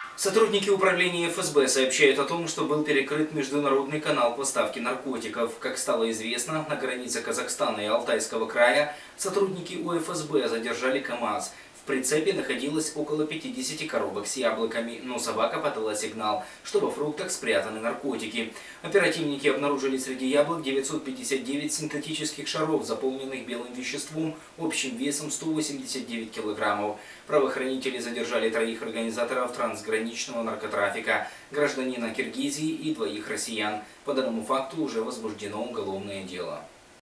Сотрудники управления ФСБ сообщают о том, что был перекрыт международный канал поставки наркотиков. Как стало известно, на границе Казахстана и Алтайского края сотрудники УФСБ задержали КАМАЗ. В прицепе находилось около 50 коробок с яблоками, но собака подала сигнал, что во фруктах спрятаны наркотики. Оперативники обнаружили среди яблок 959 синтетических шаров, заполненных белым веществом общим весом 189 килограммов. Правоохранители задержали 3 организаторов трансграничного наркотрафика, гражданина Киргизии и 2 россиян. По данному факту уже возбуждено уголовное дело.